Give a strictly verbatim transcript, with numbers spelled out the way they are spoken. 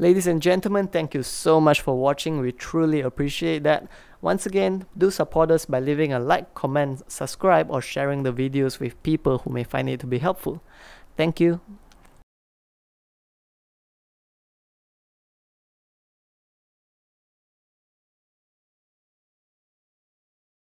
Ladies and gentlemen, thank you so much for watching. We truly appreciate that. Once again, do support us by leaving a like, comment, subscribe, or sharing the videos with people who may find it to be helpful. Thank you.